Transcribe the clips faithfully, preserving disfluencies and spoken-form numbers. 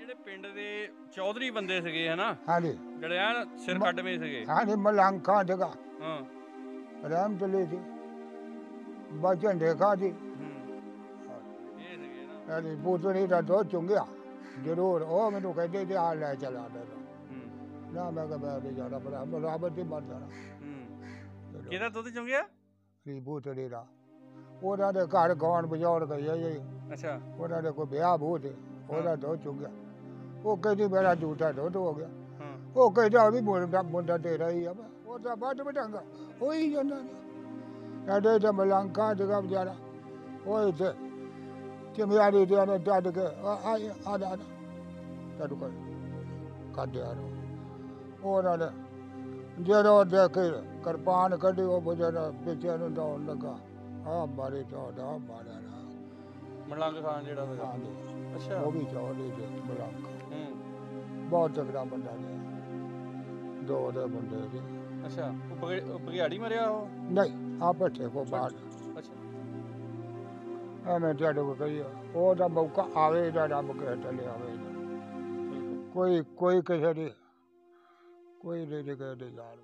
ਜਿਹੜੇ ਪਿੰਡ ਦੇ ਚੌਧਰੀ ਬੰਦੇ ਸੀਗੇ ਹਨਾ हाँ जी ਜਿਹੜੇ ਆ ਸਿਰ ਕੱਢਵੇਂ ਸੀਗੇ हाँ जी मलंग कहाँ जगह ਹਾਂ रहम चली थी बचन देखा थी ਹੂੰ ਇਹ ਸੀਗੇ ਨਾ हाँ जी पूतनी का दो चुंगिया जरूर वो मैनू कहते थे आ लै चला दे ਹੂੰ ना मैं कहा मैं नहीं जाना पर बराबर ही मर जाना ਹੂੰ ਕਿਹਦਾ ਦੁੱਧ ਚੁੰਗਿਆ री पूतनी का ਉਹਨਾਂ ਦੇ ਘਰ ਗਾਉਣ ਬਜਾਉਣ ਗਈ ਹੈ ਅੱਛਾ ਉਹਨਾਂ ਦੇ ਕੋਈ ਵਿਆਹ ਬੂਹ ਤੇ ਉਹਦਾ ਦੋ ਚੁੰਗਿਆ ਉਹ ਕਹਿੰਦੀ ਮੇਰਾ ਝੂਠਾ ਦੁੱਧ ਹੋ ਗਿਆ ਹਾਂ ਉਹ ਕਹਿੰਦਾ ਵੀ ਮੁੰਡਾ ਮੁੰਡਾ ਤੇਰਾ ਹੀ ਆ ਉਹ ਤਾਂ ਵੱਡ ਵਟਾਂਗਾ ਹੋਈ ਜਾਂਦਾ ਐਡੇ ਤੇ ਮਲੰਕਾ ਜਗਾ ਵਿਚਾਰਾ ਉਹ ਇੱਥੇ ਚਮਿਆਰੀ ਦੇ ਨੇ ਡੱਡ ਕੇ ਆ ਆ ਆ ਆ ਤੜੂ ਕਰ ਕੱਢਿਆ ਰੋ ਉਹਨਾਂ ਨੇ ਜਦੋਂ ਦੇਖੇ ਕਿਰਪਾਨ ਕੱਢੀ ਉਹ ਬੁਝਾ ਪਿੱਛੇ ਨੂੰ ਡਾਉਣ ਲੱਗਾ ਆ ਮਾਰੇ ਚੌੜਾ ਮਾਰਿਆ ਨਾ ਮਲੰਗ ਖਾਨ ਜਿਹੜਾ ਸੀਗਾ ਹਾਂ ਜੀ ਅੱਛਾ ਉਹ ਵੀ ਚੌੜੇ ਦੇ ਮਲੰਕਾ ਹੂੰ ਬਹੁਤ ਤਕੜਾ ਬੰਦਾ ਨੇ ਦੋ ਦੇ ਮੁੰਡੇ ਸੀ ਅੱਛਾ ਉਹ ਬਗੇ- ਉਹ ਬਗਿਆੜੀ ਮਰਿਆ ਉਹ ਨਹੀਂ ਆ ਬੈਠੇ ਕੋ ਬਾਹਰ ਅੱਛਾ ਐਵੇਂ ਤੁਹਾਡੇ ਕੋ ਕਹੀ ਉਹਦਾ ਮੌਕਾ ਆਵੇ ਦਾ ਰੱਬ ਕੇ ਟਲੇ ਆਵੇ ਬਿਲਕੁਲ ਕੋਈ ਕੋਈ ਕਿਸੇ ਦੀ ਕੋਈ ਨਹੀਂ ਕਿਸੇ ਦੀ ਜਾਣ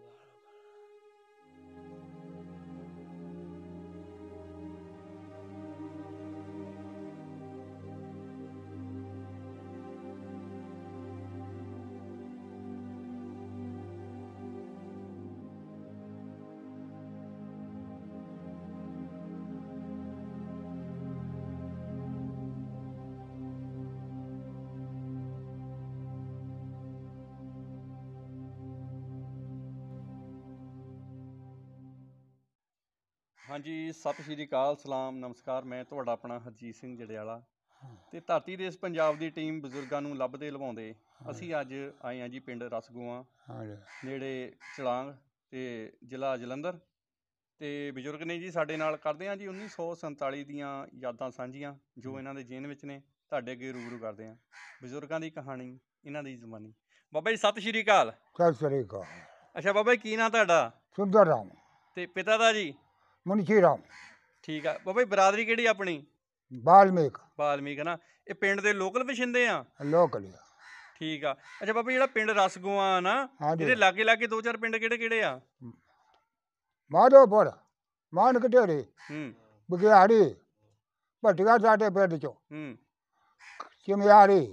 ਹਾਂਜੀ ਸਤਿ ਸ਼੍ਰੀ ਅਕਾਲ ਸਲਾਮ ਨਮਸਕਾਰ ਮੈਂ ਤੁਹਾਡਾ ਆਪਣਾ ਹਰਜੀਤ ਸਿੰਘ ਜੜਿਆਲਾ ਤੇ ਧਰਤੀ ਦੇਸ ਪੰਜਾਬ ਦੀ ਟੀਮ ਬਜ਼ੁਰਗਾਂ ਨੂੰ ਲੱਭਦੇ ਲਵਾਉਂਦੇ ਅਸੀਂ ਅੱਜ ਆਏ ਹਾਂ ਜੀ ਪਿੰਡ ਰਸਗੋਆ ਹਾਂ ਜੀ ਨੇੜੇ ਚਲਾਂਗ ਤੇ ਜ਼ਿਲ੍ਹਾ ਜਲੰਧਰ ਤੇ ਬਜ਼ੁਰਗ ਨੇ ਜੀ ਸਾਡੇ ਨਾਲ ਕਰਦੇ ਹਾਂ ਜੀ ਉੱਨੀ ਸੌ ਸੰਤਾਲੀ ਦੀਆਂ ਯਾਦਾਂ ਸਾਂਝੀਆਂ ਜੋ ਇਹਨਾਂ ਦੇ ਜੇਨ ਵਿੱਚ ਨੇ ਤੁਹਾਡੇ ਅੱਗੇ ਰੂਬਰੂ ਕਰਦੇ ਹਾਂ ਬਜ਼ੁਰਗਾਂ ਦੀ ਕਹਾਣੀ ਇਹਨਾਂ ਦੀ ਜ਼ੁਬਾਨੀ ਬਾਬਾ ਜੀ ਸਤਿ ਸ਼੍ਰੀ ਅਕਾਲ ਸਤਿ ਸ੍ਰੀ ਅਕਾਲ ਅੱਛਾ ਬਾਬਾ ਜੀ ਕੀ ਨਾਂ ਤੁਹਾਡਾ ਸੁੰਦਰ ਰਾਮ ਤੇ ਪਿਤਾ ਦਾ ਜੀ ਮੁਨਸ਼ੀ ਰਾਮ ਠੀਕ ਆ ਬਾਬਾ ਜੀ ਬਰਾਦਰੀ ਕਿਹੜੀ ਆਪਣੀ ਬਾਲਮੀਕ ਬਾਲਮੀਕ ਨਾ ਇਹ ਪਿੰਡ ਦੇ ਲੋਕਲ ਵਸਿੰਦੇ ਆ ਲੋਕਲ ਠੀਕ ਆ ਅੱਛਾ ਬਾਬਾ ਜਿਹੜਾ ਪਿੰਡ ਰਸਗੋਆ ਨਾ ਹਾਂ ਜੀ ਇਹਦੇ ਲਾਗੇ ਲਾਗੇ ਦੋ ਚਾਰ ਪਿੰਡ ਕਿਹੜੇ ਕਿਹੜੇ ਆ ਮਾਧੋਪੁਰ ਮਾਨਕ ਢੇਰੀ ਹੂੰ ਬਗਿਆੜੀ ਭੱਟੀਆ ਸਾਡੇ ਪਿੰਡ ਚੋਂ ਹੂੰ ਚਮਿਆਰੀ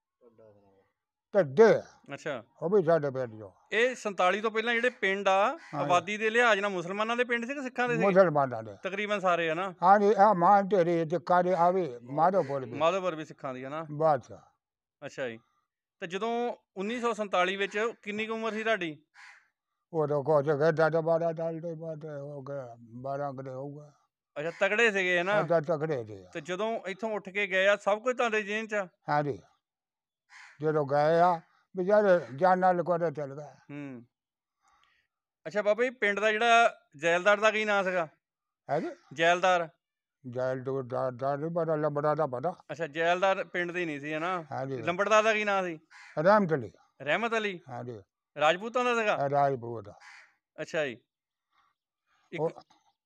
ਢੱਡੇ ਅੱਛਾ ਉਹ ਵੀ ਸਾਡੇ ਪਿੰਡ ਚੋਂ ਇਹ ਸੰਤਾਲੀ ਤੋਂ ਪਹਿਲਾਂ ਜਿਹੜੇ ਪਿੰਡ ਆ ਆਬਾਦੀ ਦੇ ਲਿਹਾਜ਼ ਨਾਲ ਮੁਸਲਮਾਨਾਂ ਦੇ ਪਿੰਡ ਸੀ ਕਿ ਸਿੱਖਾਂ ਦੇ ਸੀ ਮੁਸਲਮਾਨਾਂ ਦੇ ਤਕਰੀਬਨ ਸਾਰੇ ਆ ਨਾ ਹਾਂ ਜੀ ਆ ਮਾਨ ਢੇਰੀ ਤੇ ਕਾਰੇ ਆਵੇ ਮਾਧੋਪੁਰ ਵੀ ਮਾਧੋਪੁਰ ਵੀ ਸਿੱਖਾਂ ਦੀ ਆ ਨਾ ਬਸ ਅੱਛਾ ਜੀ ਤੇ ਜਦੋਂ ਉੱਨੀ ਸੌ ਸੰਤਾਲੀ ਵਿੱਚ ਕਿੰਨੀ ਕੁ ਉਮਰ ਸੀ ਤੁਹਾਡੀ ਉਦੋਂ ਕੁਛ ਗਏ ਦਸ ਬਾਰਾਂ ਸਾਲ ਦੇ ਬਾਅਦ ਹੋ ਗਿਆ ਬਾਰਾਂ ਕਦੇ ਹੋਊਗਾ ਅੱਛਾ ਤਕੜੇ ਸੀਗੇ ਹੈ ਨਾ ਉਹਦਾ ਤਕੜੇ ਦੇ ਤੇ ਜਦੋਂ ਇੱਥੋਂ ਉੱਠ ਕੇ ਗਏ ਆ ਸਭ ਕੁਝ ਤੁਹਾਡੇ ਜੇਨ ਚ ਆ ਹਾਂ ਜੀ ਜਦੋਂ ਗਏ ਆ ਵਿਚਾਰੇ ਜਾਨਾਂ ਲਕੋੜੇ ਚਲ ਗਏ ਹੂੰ ਅੱਛਾ ਬਾਬਾ ਜੀ ਪਿੰਡ ਦਾ ਜਿਹੜਾ ਜੈਲਦਾਰ ਦਾ ਕੀ ਨਾਂ ਸੀਗਾ ਹੈ ਜੀ ਜੈਲਦਾਰ ਜੈਲ ਦੋ ਦਾ ਦਾ ਨਹੀਂ ਪਤਾ ਲੰਬੜਾ ਦਾ ਪਤਾ ਅੱਛਾ ਜੈਲਦਾਰ ਪਿੰਡ ਦੇ ਨਹੀਂ ਸੀ ਹਨਾ ਹਾਂ ਜੀ ਲੰਬੜਦਾਰ ਦਾ ਕੀ ਨਾਂ ਸੀ ਰਹਿਮਤਲੀ ਰਹਿਮਤ ਅਲੀ ਹਾਂ ਜੀ ਰਾਜਪੂਤਾਂ ਦਾ ਸੀਗਾ ਰਾਜਪੂਤ ਅੱਛਾ ਜੀ ਇੱਕ ਉਹ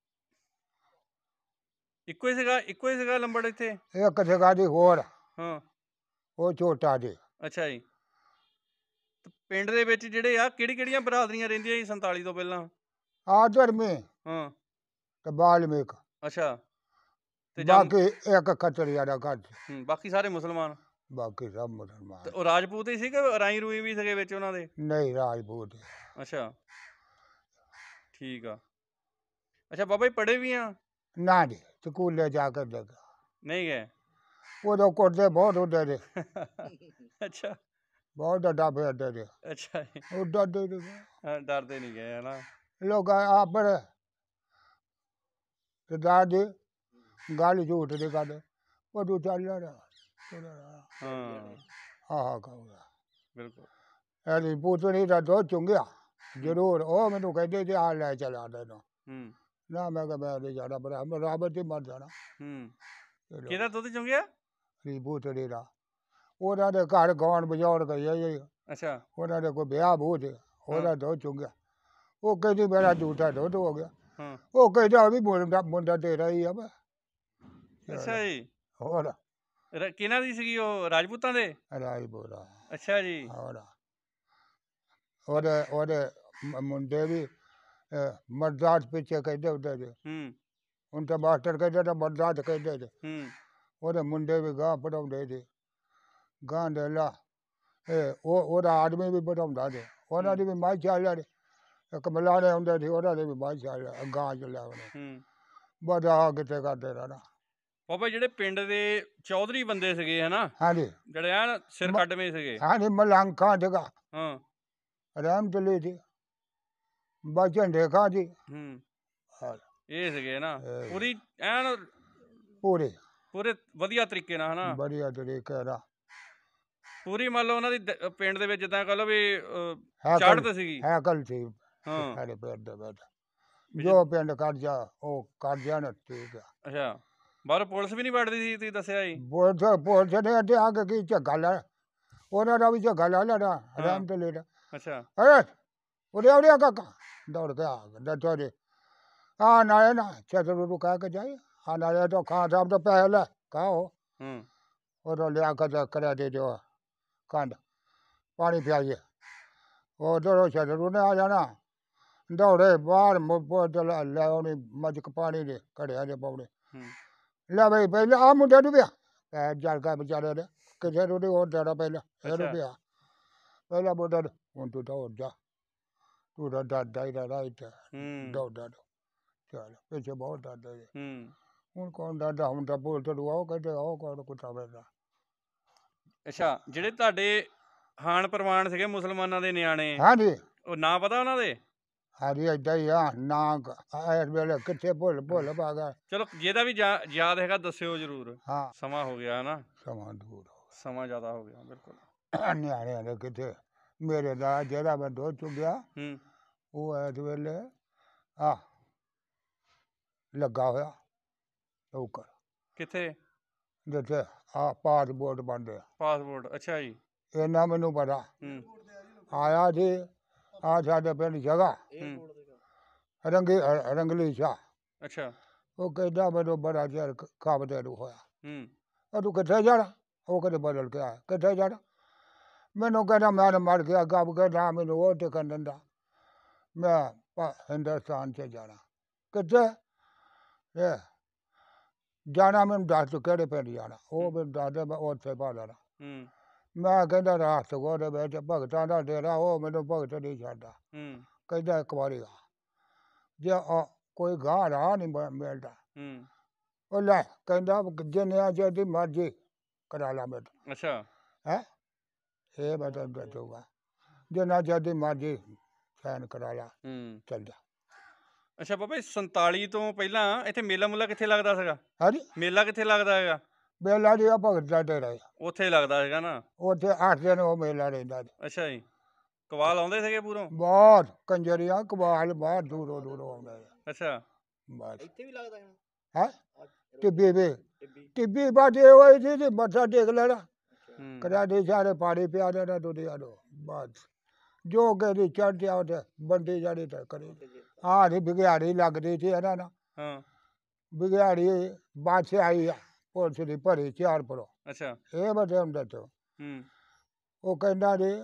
ਇੱਕੋ ਹੀ ਸੀਗਾ ਇੱਕੋ ਹੀ ਸੀਗਾ ਲੰਬੜ ਇੱਥੇ ਇੱਕ ਜਗ੍ਹਾ ਦੀ ਹੋਰ ਹਾਂ ਉਹ ਛੋਟਾ ਜੀ ਅੱਛਾ ਜੀ ਤੇ ਪਿੰਡ ਦੇ ਵਿੱਚ ਜਿਹੜੇ ਆ ਕਿਹੜੀ ਕਿਹੜੀਆਂ ਬਰਾਦਰੀਆਂ ਰਹਿੰਦੀਆਂ ਸੀ ਸੰਤਾਲੀ ਤੋਂ ਪਹਿਲਾਂ ਆਦਰ ਮੇ ਹਾਂ ਤੇ ਬਾਲਮੀਕ ਅੱਛਾ ਤੇ ਜਾਂ ਬਾਕੀ ਇੱਕ ਕਤਰੀਆ ਦਾ ਘਰ ਹੂੰ, ਬਾਕੀ ਸਾਰੇ ਮੁਸਲਮਾਨ ਬਾਕੀ ਸਭ ਤੇ ਮੁਸਲਮਾਨ ਉਹ ਰਾਜਪੂਤ ਹੀ ਸੀ ਕਿ ਰਾਈ ਰੂਈ ਵੀ ਸੀਗੇ ਵਿੱਚ ਉਹਨਾਂ ਦੇ ਨਹੀਂ ਰਾਜਪੂਤ ਅੱਛਾ ਠੀਕ ਆ ਅੱਛਾ ਬਾਬਾ ਜੀ ਪੜ੍ਹੇ ਵੀ ਆ ਨਾ ਜੀ ਸਕੂਲੇ ਜਾ ਕੇ ਦੇਖ ਨਹੀਂ ਗਏ ਉਦੋਂ ਕੁੱਟਦੇ ਬਹੁਤ ਹੁੰਦੇ ਨੇ ਅੱਛਾ ਬਹੁਤ ਡੱਡਾ ਫਿਰਦੇ ਨੇ ਅੱਛਾ ਜੀ ਉਹ ਡਰਦੇ ਨੇ ਹਾਂ, ਡਰਦੇ ਨਹੀਂ ਗਏ ਹਨਾ ਲੋਕ ਆਪਣੇ ਤੇ ਦਾਦੀ ਗੱਲ ਝੂਠ ਦੀ ਕਰਦੇ ਉਹ ਤੂੰ ਚੱਲ ਰਿਹਾ ਹਾਂ ਆਹ ਕਹੂਗਾ ਬਿਲਕੁਲ ਐਲੀ ਪੁੱਤਰੀ ਦਾ ਦੋ ਚੁੰਗਿਆ ਜ਼ਰੂਰ ਉਹ ਮੈਨੂੰ ਕਹਿੰਦੇ ਜੀ ਆ ਲੈ ਚਲਾ ਦੇ ਨੂੰ ਹੂੰ ਨਾ ਮੈਂ ਕਿਹਾ ਮੈਂ ਨਹੀਂ ਜਾਣਾ ਪਰ ਬਰਾਬਰ ਤੇ ਮਰ ਜਾਣਾ ਹੂੰ ਕਿਹਦਾ ਦੁੱਧ ਚੁੰਗਿਆ ਰੀ ਪੁੱਤਰੀ ਦਾ ਉਹਨਾਂ ਦੇ ਘਰ ਗਾਉਣ ਬਜਾਉਣ ਗਈ ਹੈ ਅੱਛਾ ਉਹਨਾਂ ਦੇ ਕੋਈ ਵਿਆਹ ਬੂਹ ਤੇ ਉਹਦਾ ਦੋ ਚੁੰਗਿਆ ਉਹ ਕਹਿੰਦੀ ਮੇਰਾ ਝੂਠਾ ਦੁੱਧ ਹੋ ਗਿਆ ਹਾਂ ਉਹ ਕਹਿੰਦਾ ਵੀ ਮੁੰਡਾ ਮੁੰਡਾ ਤੇਰਾ ਹੀ ਆ ਵਾ ਅੱਛਾ ਜੀ ਹੋਰ ਰ- ਕਿਹਨਾਂ ਦੀ ਸੀਗੀ ਉਹ, ਰਾਜਪੂਤਾਂ ਦੇ? ਰਾਜਪੁਰਾ। ਅੱਛਾ ਜੀ। ਹੋਰ ਉਹਦੇ ਉਹਦੇ ਮ- ਮੁੰਡੇ ਵੀ ਮਰਦਾਤ ਪਿੱਛੇ ਕਹਿੰਦੇ ਹੁੰਦੇ ਸੀ। ਹੂੰ ਹੁਣ ਤਾਂ ਮਾਸਟਰ ਕਹਿੰਦੇ ਤਾਂ ਮਰਦਾਤ ਕਹਿੰਦੇ ਸੀ। ਹੂੰ ਉਹਦੇ ਮੁੰਡੇ ਵੀ ਗਾਂ ਪੜਾਉਂਦੇ ਸੀ। ਗਾਂ ਦੇ ਲਾ ਇਹ ਉਹ ਉਹਦਾ ਆਦਮੀ ਵੀ ਪੜਾਉਂਦਾ ਸੀ। ਉਹਨਾਂ ਦੀ ਵੀ ਮਾਸ਼ਾਅੱਲਾ ਇੱਕ ਮਲਾਣੇ ਹੁੰਦੇ ਸੀ, ਉਹਨਾਂ ਦੇ ਵੀ ਮਾਸ਼ਾਅੱਲਾ ਗਾਂ ਚ ਲਿਆ ਉਹਨੇ ਹੂੰ ਬੜਾ ਕਿਤੇ ਕਰਦੇ ਰਹਿਣਾ। ਬਾਬਾ ਜਿਹੜੇ ਪਿੰਡ ਦੇ ਚੌਧਰੀ ਬੰਦੇ ਸੀਗੇ ਹਨਾ, ਹਾਂਜੀ ਜਿਹੜੇ ਐਨ ਸਿਰ ਮ- ਕੱਢਵੇਂ ਸੀਗੇ। ਹਾਂਜੀ ਮਲੰਕਾਂ ਜਗਾ ਹਾਂ। ਰਹਿਮਤਲੀ ਜੀ ਬਚਨ ਦੇਖਾ ਜੀ ਹੂੰ ਹਾਂ, ਇਹ ਸੀਗੇ ਨਾ ਇਹ ਪੂਰੀ ਐਨ ਪੂਰੇ ਪੂਰੇ ਵਧੀਆ ਤਰੀਕੇ ਨਾਲ ਹਨਾ, ਬੜੀਆ ਤਰੀਕੇ ਨਾਲ ਪੂਰੀ ਮੰਨ ਲਓ ਉਹਨਾਂ ਦੀ ਦ- ਪਿੰਡ ਦੇ ਵਿੱਚ ਜਿੱਦਾਂ ਕਹ ਲਓ ਵੀ ਅਹ, ਹੈਕਲ ਚੜ੍ਹਤ ਸੀਗੀ। ਹੈਕਲ ਸੀ ਹਾਂ ਸਾਡੇ ਪਿੰਡ ਦੇ ਵਿੱਚ। ਵੀ ਜੋ ਪਿੰਡ ਕੱਢ ਜਾ ਉਹ ਕੱਢ ਜਾਣ ਠੀਕ ਆ। ਅੱਛਾ, ਬਾਹਰ ਪੁਲਿਸ ਵੀ ਨਹੀਂ ਵੜਦੀ ਸੀ ਤੁਸੀਂ ਦੱਸਿਆ ਜੀ। ਪੁਲਿਸ ਪੁਲਿਸ ਨੇ ਅੱਗੇ ਆ ਕੇ ਕੀ ਝੱਗਾ ਲਾ ਉਹਨਾਂ ਦਾ ਵੀ ਝੱਗਾ ਲਾ ਲੈਣਾ ਹਾਂ। ਰਹਿਮਤਲੀ ਦਾ। ਅੱਛਾ ਅਰੇ ਉਰੇ ਉਰੇ ਕਾਕਾ ਦੌੜ ਕੇ ਆ ਗਿਆ ਦੱਸੋ ਜੀ ਆ ਨਾਲੇ ਨਾ ਚਤਰੂ ਨੂੰ ਕਹਿ ਕੇ ਜਾਈ ਆ ਨਾਲੇ ਤੋਂ ਖਾਂ ਸਾਹਿਬ ਤੋਂ ਪੈਸੇ ਲੈ ਕਹੋ ਹੂੰ ਉਦੋਂ ਲਿਆ ਕੇ ਕਰਾ ਦੇ ਦਿਓ ਕੰਡ ਪਾਣੀ ਪਿਆਈਏ। ਉਧਰੋਂ ਚਤਰੂ ਨੇ ਆ ਜਾਣਾ ਦੌੜੇ ਬਾਹਰ ਬੋਤਲ ਲੈ ਆਉਣੀ ਮਜਕ ਪਾਣੀ ਦੇ ਘੜਿਆ ਦੇ ਪਾਉਣੇ। ਹੂੰ ਲੈ ਬਈ ਪਹਿਲਾਂ ਆ ਮੁੰਡੇ ਨੂੰ ਪਿਆ ਪੈ ਜਲ ਗਿਆ ਵਿਚਾਰੇ ਨੇ ਕਿਸੇ ਨੂੰ ਨਹੀਂ ਹੋਰ ਦੇਣਾ ਪਹਿਲਾਂ ਇਹਨੂੰ ਅੱਛਾ। ਪਿਆ ਪਹਿਲਾਂ ਮੁੰਡਾ ਨੂੰ ਹੁਣ ਤੂੰ ਦੌੜ ਜਾ ਤੂੰ ਤਾਂ ਡਰਦਾ ਹੀ ਰਹਿਣਾ ਇੱਥੇ ਹੂੰ ਦੌੜਦਾ ਨੂੰ ਚੱਲ ਪਿੱਛੇ ਬਹੁਤ ਡਰਦਾ ਜੀ। ਹੂੰ ਹੁਣ ਕੌਣ ਡਰਦਾ ਹੁਣ ਤਾਂ ਬੋਲ ਤੂੰ ਆਓ ਕਹਿੰਦੇ ਆਓ ਕੌਣ ਕੁੱਤਾ ਪੈਂਦਾ। ਅੱਛਾ, ਜਿਹੜੇ ਤੁਹਾਡੇ ਹਾਨ ਪ੍ਰਵਾਨ ਸੀਗੇ ਮੁਸਲਮਾਨਾਂ ਦੇ ਨਿਆਣੇ, ਹਾਂਜੀ ਉਹ ਨਾਂ ਪਤਾ ਉਹਨਾਂ ਦੇ? ਹਾਂਜੀ ਏਦਾਂ ਹੀ ਆ ਨਾ ਇਸ ਵੇਲੇ ਕਿੱਥੇ ਭੁੱਲ ਭੁੱਲ ਪਾ ਗਿਆ। ਚਲੋ ਜਿਹਦਾ ਵੀ ਜਾ- ਯਾਦ ਹੈਗਾ ਦੱਸਿਓ ਜ਼ਰੂਰ। ਹਾਂ ਸਮਾਂ ਹੋ ਗਿਆ ਹਨਾ, ਸਮਾਂ ਦੂਰ ਹੋ ਸਮਾਂ ਜ਼ਿਆਦਾ ਹੋ ਗਿਆ ਬਿਲਕੁਲ। ਗਿਆ। ਨਿਆਣਿਆਂ ਦੇ ਕਿੱਥੇ ਮੇਰੇ ਦਾ ਜਿਹੜਾ ਮੈਂ ਦੋ ਚੁੱਕਿਆ ਹੂੰ ਉਹ ਇਸ ਵੇਲੇ ਆ ਲੱਗਾ ਹੋਇਆ ਉੱਕਰ ਕਿੱਥੇ? ਜਿੱਥੇ ਆ ਪਾਸਪੋਰਟ ਬਣਦੇ ਆ ਪਾਸਪੋਰਟ? ਅੱਛਾ ਜੀ। ਇਹਨਾਂ ਮੈਨੂੰ ਪਤਾ ਹੂੰ ਆਇਆ ਜੀ ਆ ਸਾਡੇ ਪਿੰਡ ਜਗ੍ਹਾ ਹੂੰ ਰੰਗੀ ਰੰਗਲੀ ਸ਼ਾਹ ਅੱਛਾ। ਉਹ ਕਹਿੰਦਾ ਮੈਨੂੰ ਬੜਾ ਚਿਰ ਖਾਬਦੇ ਨੂੰ ਹੋਇਆ ਹੂੰ ਉਹ ਤੂੰ ਕਿੱਥੇ ਜਾਣਾ ਉਹ ਕਹਿੰਦੇ ਬਦਲ ਕੇ ਆਇਆ ਕਿੱਥੇ ਜਾਣਾ ਮੈਨੂੰ ਕਹਿੰਦਾ ਮੈਂ ਤਾਂ ਮਰ ਗਿਆ ਗੱਬ ਕੇ ਨਾ ਮੈਨੂੰ ਉਹ ਟਿਕਣ ਦਿੰਦਾ ਮੈਂ ਪ- ਹਿੰਦੁਸਤਾਨ 'ਚ ਜਾਣਾ ਕਿੱਥੇ ਇਹ ਜਾਣਾ ਮੈਨੂੰ ਦੱਸ ਤੂੰ ਕਿਹੜੇ ਪਿੰਡ ਜਾਣਾ ਉਹ ਮੈਨੂੰ ਦੱਸ ਦੇ ਮੈਂ ਉੱਥੇ ਪਾ ਲੈਣਾ। ਹੂੰ ਮੈਂ ਕਹਿੰਦਾ ਰਾਤ ਦੇ ਵਿੱਚ ਭਗਤਾਂ ਦਾ ਡੇਰਾ ਉਹ ਮੈਨੂੰ ਭਗਤ ਨਹੀਂ ਛੱਡਦਾ ਹੂੰ ਕਹਿੰਦਾ ਇੱਕ ਵਾਰੀ ਆ ਜੇ ਆ ਕੋਈ ਗਾਹ ਰਾਹ ਨਹੀਂ ਮ- ਮਿਲਦਾ ਹੂੰ ਉਹ ਲੈ ਕਹਿੰਦਾ ਜਿੰਨਿਆਂ ਚਿਰ ਦੀ ਮਰਜ਼ੀ ਕਰਾ ਲਾ ਮੇਰੇ ਅੱਛਾ। ਹੈ ਇਹ ਮੈਂ ਤੈਨੂੰ ਦੱਸੂਗਾ ਜਿੰਨਾ ਚਿਰ ਦੀ ਮਰਜ਼ੀ ਸਾਈਨ ਕਰਾ ਲਾ ਹੂੰ ਚੱਲ ਜਾ। ਅੱਛਾ ਬਾਬਾ ਜੀ, ਸੰਤਾਲੀ ਤੋਂ ਪਹਿਲਾਂ ਇੱਥੇ ਮੇਲਾ ਮੁੱਲਾ ਕਿੱਥੇ ਲੱਗਦਾ ਸੀਗਾ? ਹਾਂਜੀ ਮੇਲਾ ਕਿੱਥੇ ਲੱਗਦਾ ਹੈਗਾ? ਮੇਲਾ ਜੀ ਆ ਭਗਤ ਦਾ ਡੇਰਾ ਆ। ਉੱਥੇ ਲੱਗਦਾ ਹੈਗਾ ਨਾ? ਉੱਥੇ ਅੱਠ ਦਿਨ ਉਹ ਮੇਲਾ ਰਹਿੰਦਾ ਜੀ। ਅੱਛਾ ਜੀ। ਕਵਾਲ ਆਉਂਦੇ ਸੀਗੇ ਪੂਰੋਂ? ਬਹੁਤ ਕੰਜਰੀਆਂ ਕਬਾਲ ਬਾਹਰ ਦੂਰੋਂ ਦੂਰੋਂ ਆਉਂਦੇ ਆ ਅੱਛਾ। ਬਸ ਇੱਥੇ ਵੀ ਲੱਗਦਾ ਹੈ ਹੈ ਟਿੱਬੀ ਵੀ ਟਿੱਬੀ ਟਿੱਬੀ ਬਾਟੇ ਹੋਈ ਸੀ ਜੀ ਮੱਥਾ ਟੇਕ ਲੈਣਾ ਹੂੰ ਕਰਾ ਦੇ ਸਾਰੇ ਪਾਣੀ ਪਿਆ ਦੇਣਾ ਦੁਨੀਆ ਨੂੰ ਬਸ ਜੋ ਕਹਿੰਦੀ ਚੜ ਜਾ ਉਹਦੇ ਬੰਦੀ ਜਾਣੀ ਤਾਂ ਕਰੀ ਆਹ ਨਹੀਂ ਬਿਗਿਆੜੀ ਲੱਗਦੀ ਸੀ ਇਹਨਾਂ ਨਾਲ ਹਾਂ ਬਿਗਿਆੜੀ ਬਾਦਸ਼ਾਹ ਆਈ ਆ ਪੁਲਿਸ ਦੀ ਭਰੀ ਚਾਰ ਪਰੋ ਅੱਛਾ। ਇਹ ਬਤੇ ਹੁੰਦਾ ਤੋਂ ਹੂੰ ਉਹ ਕਹਿੰਦਾ ਜੀ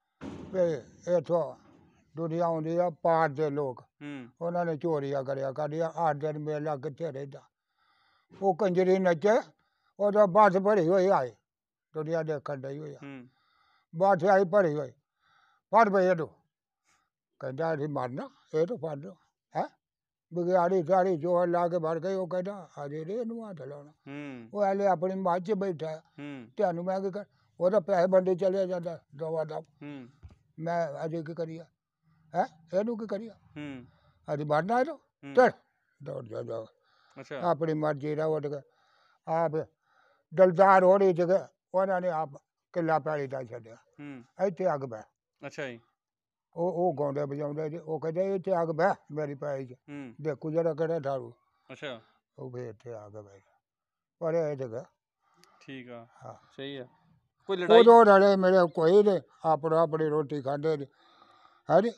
ਵੀ ਇੱਥੋਂ ਦੁਨੀਆ ਆਉਂਦੀ ਆ ਪਾਰ ਦੇ ਲੋਕ ਹੂੰ ਉਹਨਾਂ ਨੇ ਚੋਰੀਆਂ ਕਰਿਆ ਕਰਦੀਆਂ ਅੱਠ ਦਿਨ ਮੇਲਾ ਕਿੱਥੇ ਰਹਿੰਦਾ ਉਹ ਕੰਜਰੀ ਨੱਚੇ ਉਹਦਾ ਬੱਸ ਭਰੀ ਹੋਈ ਆਏ ਦੁਨੀਆ ਦੇਖਣ ਡਈ ਹੋਈ ਆ ਹੂੰ ਬੱਸ ਆਈ ਭਰੀ ਹੋਈ ਫੜ ਪਈ ਇਹਨੂੰ ਕਹਿੰਦਾ ਅਸੀਂ ਮਰਨਾ ਇਹ ਤਾਂ ਫੜ ਲਓ ਹੈ ਬਿਗਿਆੜੀ ਸਾਰੀ ਜੋਰ ਲਾ ਕੇ ਭਰ ਗਈ ਉਹ ਕਹਿੰਦਾ ਅਜੇ ਰੇ ਇਹਨੂੰ ਹੱਥ ਲਾਉਣਾ ਹੂੰ ਉਹ ਹਲੇ ਆਪਣੀ ਮੱਝ 'ਚ ਬੈਠਾ ਹੂੰ ਤੁਹਾਨੂੰ ਮੈਂ ਕੀ ਕਰ ਉਹਦਾ ਪੈਸੇ ਬੰਦੇ ਚਲਿਆ ਜਾਂਦਾ ਦਵਾ ਦਵ ਹੂੰ ਮੈਂ ਅਜੇ ਕੀ ਕਰੀਆ ਹੈ ਇਹਨੂੰ ਕੀ ਕਰੀਆ ਹੂੰ ਅਜੇ ਮਰਨਾ ਇਹਨੂੰ ਹੂੰ। ਚੱਲ ਦੌੜ ਜਾ ਜਾ ਅੱਛਾ। ਆਪਣੀ ਮਰਜ਼ੀ ਦਾ ਉੱਠ ਕੇ ਆਪ ਦਲਦਾਰ ਹੋਣੀ ਜਗ੍ਹਾ ਉਹਨਾਂ ਨੇ ਆਪ ਕਿੱਲਾ ਪੈਲੀ ਦਾ ਛੱਡਿਆ ਹੂੰ ਇੱਥੇ ਅੱਗ ਬਹਿ ਅੱਛਾ ਜੀ। ਉਹ ਉਹ ਗਾਉਂਦੇ ਵਜਾਉਂਦੇ ਜੀ ਉਹ ਕਹਿੰਦੇ ਇੱਥੇ ਅੱਗ ਬਹਿ ਮੇਰੀ ਪੈਲੀ 'ਚ ਹੂੰ ਦੇਖੂ ਜਿਹੜਾ ਕਿਹੜਾ ਠਾਰੂ ਅੱਛਾ। ਉਹ ਵੀ ਇੱਥੇ ਅੱਗ ਬਹਿ ਪਰ ਇਹ ਜਗ੍ਹਾ ਠੀਕ ਆ। ਹਾਂ ਸਹੀ ਆ। ਕੋਈ ਲੜਾਈ? ਉਦੋਂ ਰਲੇ ਮੇਰੇ ਕੋਈ ਨੇ ਆਪਣੋ ਆਪਣੀ ਰੋਟੀ ਖਾਂਦੇ ਨੇ ਹਾਂਜੀ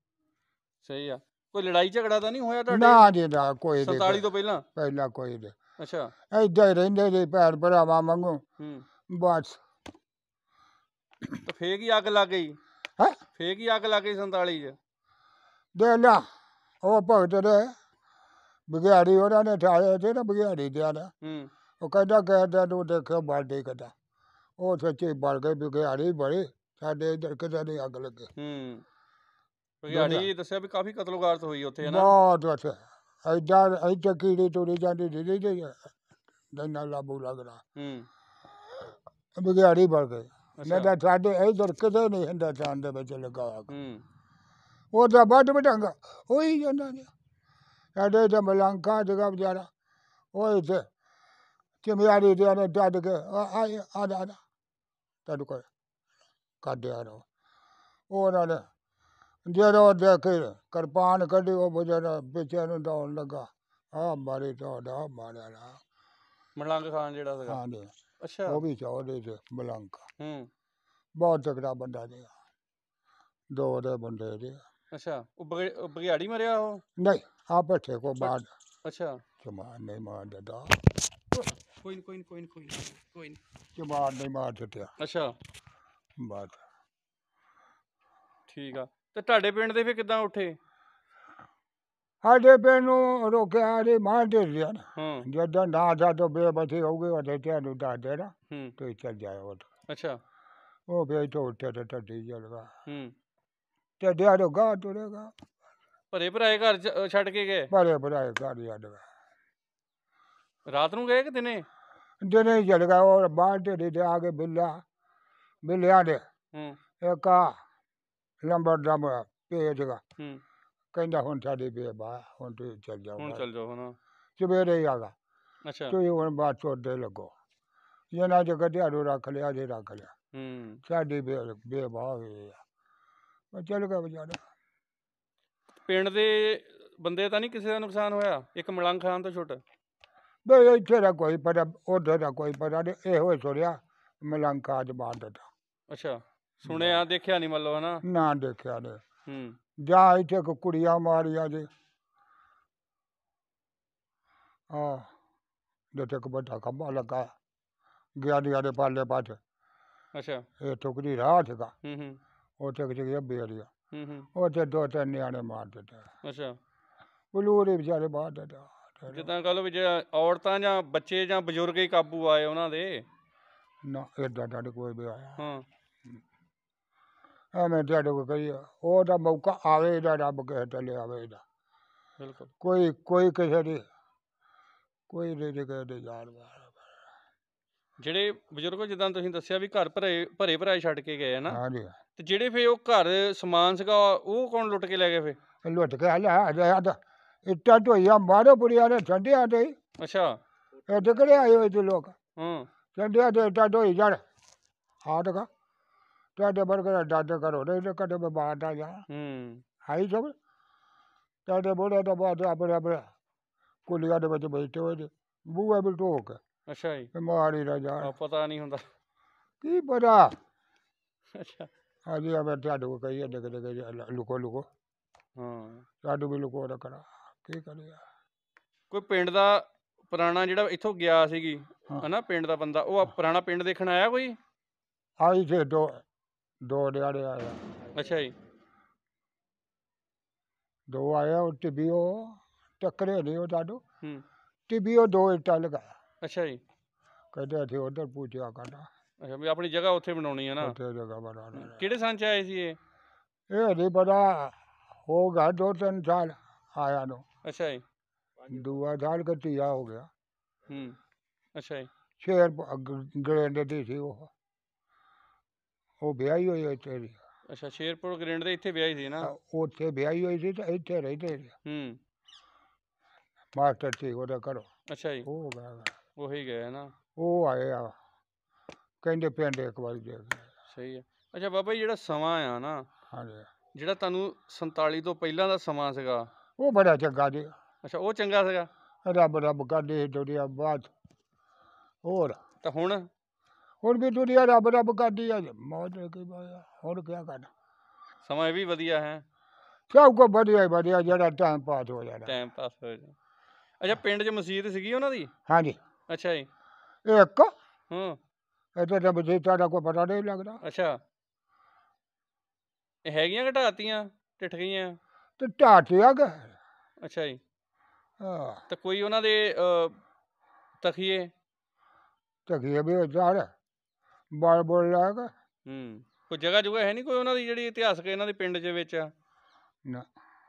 ਸਹੀ ਆ। ਕੋਈ ਲੜਾਈ ਝਗੜਾ ਤਾਂ ਨਹੀਂ ਹੋਇਆ ਤੁਹਾਡੇ ਨਾ ਜੀ ਨਾ ਕੋਈ ਨਹੀਂ ਸੰਤਾਲੀ ਤੋਂ ਪਹਿਲਾਂ? ਪਹਿਲਾਂ ਕੋਈ ਨਹੀਂ ਅੱਛਾ ਏਦਾਂ ਹੀ ਰਹਿੰਦੇ ਸੀ ਭੈਣ ਭਰਾਵਾਂ ਵਾਂਗੂ ਹੂੰ ਬਸ। ਤੇ ਫੇਕ ਹੀ ਅੱਗ ਲੱਗ ਗਈ ਹੈ ਫੇਕ ਹੀ ਅੱਗ ਲੱਗ ਗਈ ਸੰਤਾਲੀ ਚ ਦੇ ਲਾ ਉਹ ਭਗਤ ਦੇ ਬਗਿਆੜੀ ਉਹਨਾਂ ਨੇ ਠਾਏ ਸੀ ਨਾ ਬਗਿਆੜੀ ਦਿਆਂ ਨੇ ਹੂੰ ਉਹ ਕਹਿੰਦਾ ਕਹਿੰਦਾ ਤੂੰ ਦੇਖਿਓ ਬਾਲਟੀ ਕਹਿੰਦਾ ਉਹ ਸੱਚੀ ਬਲ ਗਏ ਬਗਿਆੜੀ ਬੜੀ ਸਾਡੇ ਇੱਧਰ ਕਿਤੇ ਨਹੀਂ ਅੱਗ ਲੱਗੇ। ਹੂੰ ਭਗਿਆੜੀ ਦੱਸਿਆ ਵੀ ਕਾਫੀ ਕਤਲੋਗਾਰਤ ਹੋਈ ਉੱਥੇ ਹਨਾ। ਬਹੁਤ ਅੱਛਾ ਏਦਾਂ ਇੱਥੇ ਕੀੜੀ ਤੁਰੀ ਜਾਂਦੀ ਦੀਦੀ ਜੀ ਦੰਨਾ ਲਾਬੂ ਲੱਗਦਾ ਹੂੰ ਬਗਿਆੜੀ ਬਲ ਗਏ ਨਹੀਂ ਅੱਛਾ ਤਾਂ ਸਾਡੇ ਇੱਧਰ ਕਿਤੇ ਨਹੀਂ ਹਿੰਦੁਸਤਾਨ ਦੇ ਵਿੱਚ ਲੱਗਾ ਹੋਇਆ। ਹੂੰ ਉਹ ਤਾਂ ਵੱਡ ਵਡੰਗਾ ਉਹੀ ਜਾਂਦਾ ਨੇ ਸਾਡੇ ਇੱਥੇ ਮਲੰਕਾ ਜਗ੍ਹਾ ਵਿਚਾਰਾ ਉਹ ਇੱਥੇ ਚਮਿਆਰੀ ਦੇ ਨੇ ਡੱਡ ਕੇ ਆ ਆ ਆ ਤੈਨੂੰ ਕਰ ਕੱਢਿਆ ਰੋ ਉਹਨਾਂ ਨੇ ਜਦੋਂ ਦੇਖੇ ਕਿਰਪਾਨ ਕੱਢੀ ਉਹ ਬਜਾ ਪਿੱਛੇ ਨੂੰ ਦੌੜ ਲੱਗਾ ਆ ਮਾਰੇ ਤੁਹਾਡਾ ਮਾਰਿਆ ਨਾ ਮਲੰਗ ਖਾਨ ਜਿਹੜਾ ਸੀਗਾ। ਹਾਂ ਜੀ ਅੱਛਾ ਉਹ ਵੀ ਚਾਹੁੰਦੇ ਸੀ ਮਲੰਕਾ ਹੂੰ ਬਹੁਤ ਤਕੜਾ ਬੰਦਾ ਸੀ ਦੋ ਦੇ ਬੰਦੇ ਸੀ। ਅੱਛਾ ਉਹ ਬਗ- ਉਹ ਬਘਿਆੜੀ ਮਰਿਆ ਉਹ ਨਹੀਂ ਆ ਬੈਠੇ ਕੋ ਬਾਅਦ ਅੱਛਾ ਚਮਾਰ ਨਹੀਂ ਮਾਰ ਦਿੱਤਾ ਕੋਈ ਨੀ ਕੋਈ ਨੀ ਕੋਈ ਨੀ ਕੋਈ ਨੀ ਕੋਈ ਨੀ ਚਮਾਰ ਨਹੀਂ ਮਾਰ ਦਿੱਤਾ ਅੱਛਾ ਬਾਤ। ਠੀਕ ਆ ਤੇ ਤੁਹਾਡੇ ਪਿੰਡ ਦੇ ਫਿਰ ਕਿੱਦਾਂ ਉੱਠੇ? ਸਾਡੇ ਪਿੰਡ ਨੂੰ ਰੋਕਿਆ ਜੀ ਮਾਰ ਦੇ ਦਿਆ ਹਾਂ ਜਦੋਂ ਨਾ ਜਦੋਂ ਬੇਬਸੀ ਹੋਊਗੀ ਉਹਦੇ ਤੁਹਾਨੂੰ ਦੱਸ ਦੇਣਾ ਹੂੰ ਤੁਸੀਂ ਚੱਲ ਜਾਓ ਉੱਥੇ। ਅੱਛਾ ਉਹ ਫਿਰ ਤੋਂ ਉੱਠੇ ਤੇ ਟੱਡੀ ਜਲਗਾ ਹੂੰ ਟੱਡਿਆ ਤੋਂ ਗਾਹ ਤੁਰੇਗਾ ਭਰੇ ਭਰਾਏ ਘਰ ਚ- ਛੱਡ ਕੇ ਗਏ? ਬੜੇ ਬੜੇ ਘਰ ਜਲਗਾ ਰਾਤ ਨੂੰ ਗਏ ਕਿ ਦਿਨੇ? ਦਿਨੇ ਹੀ ਚਲ ਗਿਆ ਉਹ ਬਾਹਰ ਢੇਰੀ ਤੇ ਆ ਕੇ ਬਿੱਲਾ ਬਿੱਲਿਆਂ ਦੇ ਹੂੰ ਇੱਕ ਆ ਲੰਬਰ ਦਮ ਭੇਜਗਾ ਹੂੰ ਕਹਿੰਦਾ ਹੁਣ ਸਾਡੀ ਬੇਬਾ ਹੁਣ ਤੁਸੀਂ ਚੱਲ ਜਾਓ ਹੁਣ ਚੱਲ ਜਾਓ ਹਨਾ। ਸਵੇਰੇ ਹੀ ਆ ਗਿਆ ਅੱਛਾ ਤੁਸੀਂ ਹੁਣ ਬਾਅਦ ਚੋਦੇ ਲੱਗੋ ਇਹਨਾਂ ਚ ਗੱਡਿਆ ਨੂੰ ਰੱਖ ਲਿਆ ਜੇ ਰੱਖ ਲਿਆ ਹੂੰ ਸਾਡੀ ਬੇ ਬੇਬਾ ਹੋਈ ਆ ਉਹ ਚੱਲ ਗਿਆ ਵਿਚਾਰਾ। ਪਿੰਡ ਦੇ ਬੰਦੇ ਤਾਂ ਨਹੀਂ ਕਿਸੇ ਦਾ ਨੁਕਸਾਨ ਹੋਇਆ ਇੱਕ ਮਲੰਗ ਖਾਨ ਤੋਂ ਛੁੱਟ? ਬਈ ਇੱਥੇ ਦਾ ਕੋਈ ਪਤਾ ਉੱਧਰ ਦਾ ਕੋਈ ਪਤਾ ਨਹੀਂ ਇਹੋ ਹੀ ਸੁਣਿਆ ਮਲੰਕਾ ਅੱਜ ਮਾਰ ਦਿੱਤਾ। ਅੱਛਾ ਸੁਣਿਆ ਦੇਖਿਆ ਨਹੀਂ ਮਤਲਬ ਹਨਾ। ਨਾ ਦੇਖਿਆ ਨੇ ਹੂੰ ਜਾਂ ਇੱਥੇ ਕੋ ਕੁੜੀਆਂ ਮਾਰੀਆਂ ਜੀ ਹਾਂ ਜਿੱਥੇ ਕੋ ਵੱਡਾ ਖੰਭਾ ਲੱਗਾ ਗਿਆਨੀਆਂ ਦੇ ਪਾਲੇ ਪਾਸੇ ਅੱਛਾ ਇਹ ਟੁਕੜੀ ਰਾਹ ਸੀਗਾ ਹੂੰ ਹੂੰ ਉੱਥੇ ਕਿਤੇ ਗਿਆ ਬੇਰੀਆ ਹੂੰ ਹੂੰ ਉੱਥੇ ਦੋ ਤਿੰਨ ਨਿਆਣੇ ਮਾਰ ਦਿੱਤੇ ਅੱਛਾ ਬਲੂਰੇ ਵਿਚਾਰੇ ਮਾਰ ਦਿੱਤਾ। ਜਿੱਦਾਂ ਕਹ ਲਓ ਵੀ ਜੇ ਔਰਤਾਂ ਜਾਂ ਬੱਚੇ ਜਾਂ ਬਜ਼ੁਰਗ ਹੀ ਕਾਬੂ ਆਏ ਉਹਨਾਂ ਦੇ? ਨਾ ਏਦਾਂ ਦਾ ਕੋਈ ਵੀ ਆਇਆ ਹਾਂ ਐਵੇਂ ਤੁਹਾਡੇ ਕੋਲ ਕਹੀਏ ਉਹਦਾ ਮੌਕਾ ਆਵੇ ਦਾ ਰੱਬ ਕਿਸੇ ਤੇ ਲਿਆਵੇ ਇਹਦਾ ਬਿਲਕੁਲ ਕੋਈ ਕੋਈ ਕਿਸੇ ਦੀ ਕੋਈ ਨਹੀਂ ਕਿਸੇ ਦੀ ਜਾਨ ਮਾਰ। ਜਿਹੜੇ ਬਜ਼ੁਰਗੋ ਜਿੱਦਾਂ ਤੁਸੀਂ ਦੱਸਿਆ ਵੀ ਘਰ ਭਰੇ ਭਰੇ ਭਰਾਏ ਛੱਡ ਕੇ ਗਏ ਨਾ ਹਾਂਜੀ ਤੇ ਜਿਹੜੇ ਫਿਰ ਉਹ ਘਰ ਸਮਾਨ ਸੀਗਾ ਉਹ ਕੌਣ ਲੁੱਟ ਕੇ ਲੈ ਗਏ ਫਿਰ? ਲੁੱਟ ਕੇ ਹਲਿਆ ਜਾ ਤਾਂ ਇੱਟਾਂ ਢੋਈਆਂ ਮਾਰੋ ਬੁੜੀਆਂ ਨੇ ਠੰਡਿਆਂ ਤੇ ਅੱਛਾ ਇਹ ਕਿਹੜੇ ਆਏ ਹੋਏ ਤੇ ਲੋਕ ਹਾਂ ਠੰਡਿਆਂ ਤੇ ਇੱਟਾਂ ਢੋਈ ਜੜ ਹਾਟ ਕਾ ਤੁਹਾਡੇ ਵਰਗੇ ਡਾਡੇ ਕਰੋ ਨਹੀਂ ਕਦੇ ਮੈਂ ਬਾਹਰ ਦਾ ਜਾ ਹੂੰ ਆਈ ਸਭ ਤੁਹਾਡੇ ਬੋੜੇ ਤੋਂ ਬਾਅਦ ਆਪਣੇ ਆਪਣੇ ਕੁਲੀਆਂ ਦੇ ਵਿੱਚ ਬੈਠੇ ਹੋਏ ਨੇ ਬੂਹੇ ਵੀ ਢੋਕ ਅੱਛਾ ਜੀ ਤੇ ਮਾਰੀ ਨਾ ਜਾ ਆ ਪਤਾ ਨਹੀਂ ਹੁੰਦਾ। ਕੀ ਪਤਾ ਅੱਛਾ ਹਾਂਜੀ ਆ ਮੈਂ ਤੁਹਾਡੇ ਕੋਲ ਕਹੀਏ ਡਿੱਗ ਡਿੱਗ ਲੁਕੋ ਲੁਕੋ ਹਾਂ ਸਾਨੂੰ ਵੀ ਲੁਕੋ ਰੱਖਣਾ ਕੀ ਕਰੀਏ। ਕੋਈ ਪਿੰਡ ਦਾ ਪੁਰਾਣਾ ਜਿਹੜਾ ਇੱਥੋਂ ਗਿਆ ਸੀਗੀ ਹਾਂ। ਹਨਾ ਪਿੰਡ ਦਾ ਬੰਦਾ ਉਹ ਪੁਰਾਣਾ ਪਿੰਡ ਦੇਖਣ ਆਇਆ ਕੋਈ? ਆਈ ਸੀ ਦੋ ਦੋ ਦਿਹਾੜੇ ਆਇਆ ਅੱਛਾ ਜੀ ਦੋ ਆਇਆ ਉਹ ਟਿੱਬੀਓ ਟੱਕਰੇ ਨਹੀਂ ਉਹ ਤੁਹਾਨੂੰ ਹੂੰ ਟਿੱਬੀਓ ਦੋ ਇੱਟਾਂ ਲਗਾ ਅੱਛਾ ਜੀ ਕਹਿੰਦੇ ਅਸੀਂ ਉਧਰ ਪੁੱਛਿਆ ਕਰਨਾ ਅੱਛਾ ਵੀ ਆਪਣੀ ਜਗ੍ਹਾ ਉੱਥੇ ਬਣਾਉਣੀ ਹੈ ਨਾ। ਉੱਥੇ ਜਗ੍ਹਾ ਬਣਾਉਣਾ ਕਿਹੜੇ ਸੰਨ ਚ ਆਏ ਸੀ ਇਹ? ਇਹ ਨਹੀਂ ਪਤਾ ਹੋ ਗਿਆ ਦੋ ਤਿੰਨ ਸਾਲ ਆਇਆ ਨੂੰ ਅੱਛਾ ਜੀ ਦੂਆ ਸਾਲ ਘਟੀਆ ਹੋ ਗਿਆ ਹੂੰ ਅੱਛਾ ਜੀ ਸ਼ੇਰ ਗਰੇਂਡ ਦੀ ਸੀ ਉਹ ਉਹ ਵਿਆਹੀ ਹੋਈ ਇੱਥੇ ਦੀ ਅੱਛਾ ਸ਼ੇਰਪੁਰ ਗਰਿੰਡ ਦੇ ਇੱਥੇ ਵਿਆਹੀ ਸੀ ਨਾ। ਉੱਥੇ ਵਿਆਹੀ ਹੋਈ ਸੀ ਤੇ ਇੱਥੇ ਰਹਿੰਦੇ ਸੀ ਹੂੰ ਮਾਸਟਰ ਸੀ ਉਹਦਾ ਘਰੋਂ ਅੱਛਾ ਜੀ ਉਹ ਹੋ ਗਿਆ ਉਹੀ ਗਏ ਨਾ। ਉਹ ਆਏ ਆ ਕਹਿੰਦੇ ਪਿੰਡ ਇੱਕ ਵਾਰੀ ਦੇ ਗਏ। ਸਹੀ ਹੈ। ਅੱਛਾ ਬਾਬਾ ਜੀ ਜਿਹੜਾ ਸਮਾਂ ਆ ਨਾ ਹਾਂਜੀ ਜਿਹੜਾ ਤੁਹਾਨੂੰ ਸੰਤਾਲੀ ਤੋਂ ਪਹਿਲਾਂ ਦਾ ਸਮਾਂ ਸੀਗਾ ਉਹ ਬੜਾ ਚੰਗਾ ਜੀ ਅੱਛਾ ਉਹ ਚੰਗਾ ਸੀਗਾ ਰੱਬ ਰੱਬ ਕਰਦੇ ਦੁਨੀਆ ਬਾਤ ਹੋਰ ਤਾਂ ਹੁਣ? ਹੁਣ ਵੀ ਦੁਨੀਆ ਰੱਬ ਰੱਬ ਕਰਦੀ ਆ ਮੌਤ ਕੀ ਬਾਇਆ ਹੁਣ ਕੀ ਕਰਨਾ ਸਮਾਂ ਇਹ ਵੀ ਵਧੀਆ ਹੈ ਸਭ ਕੋ ਵਧੀਆ ਹੀ ਵਧੀਆ ਜਿਹੜਾ ਟਾਈਮ ਪਾਸ ਹੋ ਜਾਣਾ ਟਾਈਮ ਪਾਸ ਹੋ ਜਾਏ। ਅੱਛਾ ਪਿੰਡ 'ਚ ਮਸਜਿਦ ਸੀਗੀ ਉਹਨਾਂ ਦੀ? ਹਾਂਜੀ ਅੱਛਾ ਜੀ। ਇੱਕ ਹੂੰ। ਇੱਥੇ ਤਾਂ ਮਸੀਤਾਂ ਦਾ ਕੋਈ ਪਤਾ ਨਹੀਂ ਲੱਗਦਾ। ਅੱਛਾ ਇਹ ਹੈਗੀਆਂ ਕਿ ਢਾਤੀਆਂ ਟਿੱਠ ਗਈਆਂ? ਤੇ ਢਾਟਿਆ ਗਏ। ਅੱਛਾ ਜੀ। ਹਾਂ ਤੇ ਕੋਈ ਉਹਨਾਂ ਦੇ ਅ, ਤਖੀਏ? ਤਕੀਏ ਵੀ ਚਾੜ ਬਲ ਬੋਲ ਲੈ ਗਏ ਹੂੰ ਕੋਈ ਜਗ੍ਹਾ ਜੁਗਾ ਹੈ ਨਹੀਂ ਕੋਈ ਉਹਨਾਂ ਦੀ ਜਿਹੜੀ ਇਤਿਹਾਸਕ ਇਹਨਾਂ ਦੇ ਪਿੰਡ 'ਚ ਵਿੱਚ ਆ? ਨਾ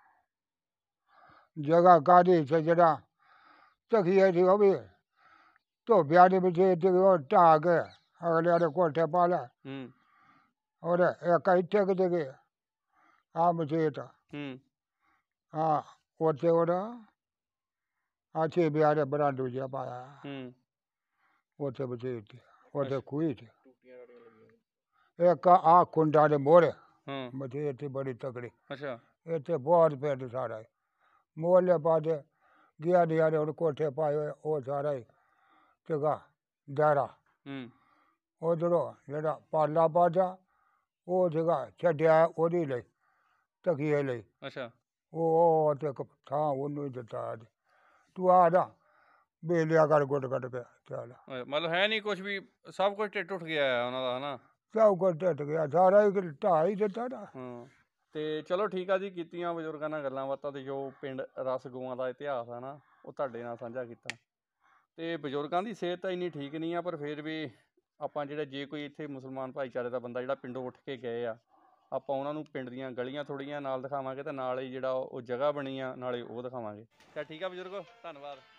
ਜਗ੍ਹਾ ਕਾਹਦੀ ਸੀ ਜਿਹੜਾ ਤਕੀਏ ਸੀ ਉਹ ਵੀ ਧੋਬਿਆਂ ਦੇ ਵਿੱਚ ਤੇ ਉਹ ਢਾਹ ਕੇ ਅਗਲੇ ਦੇ ਕੋਠੇ ਪਾ ਲੈ ਹੂੰ ਔਰ ਇੱਕ ਇੱਥੇ ਕਿਤੇ ਗਏ ਆ ਮਸੀਤ ਹੂੰ ਹਾਂ ਉੱਥੇ ਉਹਦਾ ਆਛੇ ਵਿਆਹ ਦੇ ਬਰਾਂਡੂ ਜਿਹਾ ਪਾਇਆ ਹੂੰ ਉੱਥੇ ਮਸੀਤ ਉੱਥੇ ਅੱਛਾ। ਖੂਹੀ ਚ ਇੱਕ ਆ ਕੁੰਡਾ ਦੇ ਮੋਹਰੇ ਹਾਂ ਮਸੀਤ ਸੀ ਬੜੀ ਤਕੜੀ ਅੱਛਾ ਇੱਥੇ ਬਹੁਤ ਪਿੰਡ ਸਾਰਾ ਮੋਹਲੇ ਪਾਸੇ ਗਿਆ ਦਿਆ ਦੇ ਕੋਠੇ ਪਾਏ ਹੋਏ ਉਹ ਸਾਰਾ ਹੀ ਜਗ੍ਹਾ ਦਾਰਾ ਹੂੰ ਉਧਰੋਂ ਜਿਹੜਾ ਪਾਲਾ ਪਾਜਾ ਉਹ ਜਗ੍ਹਾ ਛੱਡਿਆ ਉਹਦੀ ਲਈ ਤਕੀਏ ਲਈ ਅੱਛਾ ਉਹ ਤੇ ਇੱਕ ਥਾਂ ਉਹਨੂੰ ਹੀ ਦਿੱਤਾ ਅੱਜ ਤੂੰ ਆ ਜਾ ਬੇਲਿਆ ਕਰ ਗੁੱਟ ਕੱਟ ਕੇ ਚੱਲ ਅ, ਮਤਲਬ ਹੈ ਨਹੀਂ ਕੁਝ ਵੀ ਸਭ ਕੁਝ ਟਿੱਟ ਉੱਠ ਗਿਆ ਹੈ ਉਹਨਾਂ ਦਾ ਹਨਾ? ਸਭ ਕੁਝ ਟੁੱਟ ਗਿਆ ਸਾਰਾ ਹੀ ਢਾਹ ਹੀ ਦਿੱਤਾ ਨਾ ਹਾਂ ਤੇ ਚਲੋ ਠੀਕ ਆ ਜੀ ਕੀਤੀਆਂ ਬਜ਼ੁਰਗਾਂ ਨਾਲ ਗੱਲਾਂ ਬਾਤਾਂ ਤੇ ਜੋ ਪਿੰਡ ਰਸਗੋਆਂ ਦਾ ਇਤਿਹਾਸ ਆ ਨਾ ਉਹ ਤੁਹਾਡੇ ਨਾਲ ਸਾਂਝਾ ਕੀਤਾ। ਤੇ ਬਜ਼ੁਰਗਾਂ ਦੀ ਸਿਹਤ ਤਾਂ ਇੰਨੀ ਠੀਕ ਨਹੀਂ ਆ ਪਰ ਫਿਰ ਵੀ ਆਪਾਂ ਜਿਹੜਾ ਜੇ ਕੋਈ ਇੱਥੇ ਮੁਸਲਮਾਨ ਭਾਈਚਾਰੇ ਦਾ ਬੰਦਾ ਜਿਹੜਾ ਪਿੰਡੋਂ ਉੱਠ ਕੇ ਗਏ ਆ ਆਪਾਂ ਉਹਨਾਂ ਨੂੰ ਪਿੰਡ ਦੀਆਂ ਗਲੀਆਂ ਥੋੜ੍ਹੀਆਂ ਨਾਲ ਦਿਖਾਵਾਂਗੇ ਤੇ ਨਾਲ ਹੀ ਜਿਹੜਾ ਉਹ ਜਗ੍ਹਾ ਬਣੀ ਆ ਨਾਲੇ ਉਹ ਦਿਖਾਵਾਂਗੇ। ਚੱਲ ਠੀਕ ਆ ਬਜ਼ੁਰਗੋ ਧੰਨਵਾਦ।